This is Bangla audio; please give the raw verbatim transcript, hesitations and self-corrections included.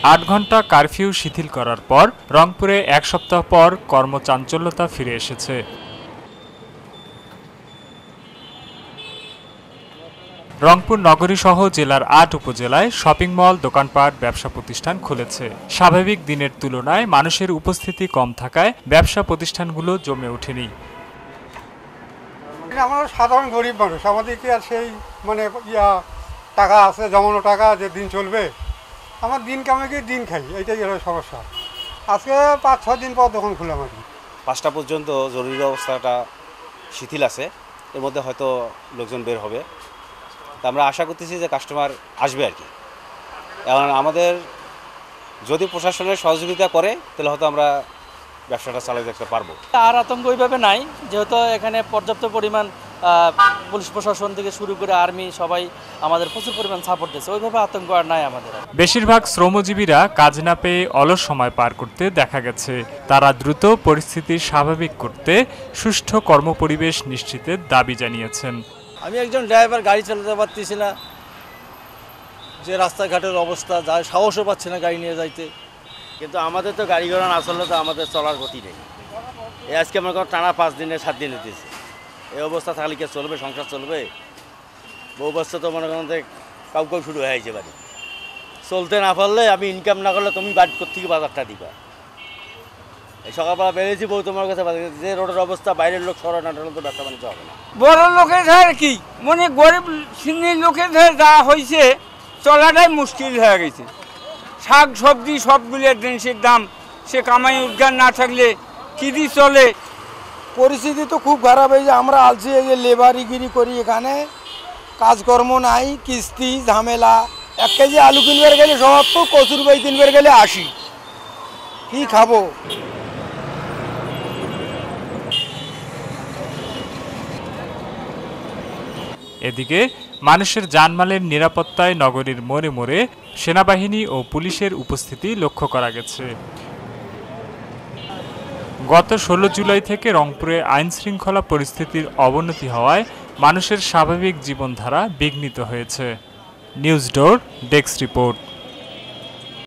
আট ঘন্টা কারফিউ শিথিল করার পর রংপুরে এক সপ্তাহ পর কর্মচাঞ্চল্যতা ফিরে এসেছে। রংপুর নগরী সহ জেলার আট উপজেলায় শপিং মল, দোকানপাট, ব্যবসা প্রতিষ্ঠান খুলেছে। স্বাভাবিক দিনের তুলনায় মানুষের উপস্থিতি কম থাকায় ব্যবসা প্রতিষ্ঠানগুলো জমে ওঠেনি। আমরা সাধারণ গরিব মানুষ, আমাদের কি আর সেই মানে ইয়া টাকা আছে জমানো টাকা যে দিন চলবে? আমার দিন কামে গিয়ে দিন খাই, এইটাই হলো সমস্যা। আজকে পাঁচ ছয় দিন পর দোকান খুললাম আর কি। পাঁচটা পর্যন্ত জরুরি অবস্থাটা শিথিল আছে, এর মধ্যে হয়তো লোকজন বের হবে। তা আমরা আশা করতেছি যে কাস্টমার আসবে আর কি। এখন আমাদের যদি প্রশাসনের সহযোগিতা করে তাহলে হয়তো আমরা ব্যবসাটা চালিয়ে দেখতে পারবো। আর আতঙ্ক ওইভাবে নাই, যেহেতু এখানে পর্যাপ্ত পরিমাণ পুলিশ প্রশাসন থেকে শুরু করে আর্মি সবাই আমাদের প্রচুর পরিমাণ সাপোর্ট দিচ্ছে, ওইভাবে আতঙ্ক আর নাই আমাদের। বেশিরভাগ শ্রমজীবীরা কাজ না পেয়ে অলস সময় পার করতে দেখা গেছে। তারা দ্রুত পরিস্থিতি স্বাভাবিক করতে সুষ্ঠু কর্মপরিবেশ নিশ্চিতের দাবি জানিয়েছেন। আমি একজন ড্রাইভার, গাড়ি চালাতে পারতেছি না, যে রাস্তাঘাটের অবস্থা, যা সাহসও পাচ্ছে না গাড়ি নিয়ে যাইতে। কিন্তু আমাদের তো গাড়ি ঘোড়া না চললে তো আমাদের চলার গতি নেই। এই আজকে মনে করো টানা পাঁচ দিনে সাত দিন দিতেছে, এই অবস্থা থাকলে কি চলবে? সংসার চলবে? বউ বাচ্চা তো মনে করেন যে কাউ কাউ শুরু হয়ে যাবে। চলতে না পারলে, আমি ইনকাম না করলে তুমি বাড়ি থেকে বাজারটা দিবা। এই সকালবেলা বেরিয়েছি, বউ তোমার কাছে যে রোডের অবস্থা, বাইরের লোক সরানো তো ব্যবসা বাণিজ্য হবে না। বড় লোকের ধার কি মানে গরিব শ্রেণীর লোকের ধার যা হয়েছে, চলাটাই মুশকিল হয়ে গেছে। শাক সবজি সবগুলোর জিনিসের দাম, সে কামাই রোজগার না থাকলে কি দিয়ে চলে? পরিস্থিতি তো খুব খারাপ হয়েছে। আমরা আলছি এই যে লেবারিগিরি করি, এখানে কাজকর্ম নাই, কিস্তি ঝামেলা। এক কেজি আলু কিনবার গেলে সত্তর, কচুর বাই কিনবার গেলে আশি, কি খাবো? এদিকে মানুষের জানমালের নিরাপত্তায় নগরীর মোড়ে মোড়ে সেনাবাহিনী ও পুলিশের উপস্থিতি লক্ষ্য করা গেছে। গত ষোলো জুলাই থেকে রংপুরে আইনশৃঙ্খলা পরিস্থিতির অবনতি হওয়ায় মানুষের স্বাভাবিক জীবনধারা বিঘ্নিত হয়েছে। News door desk report.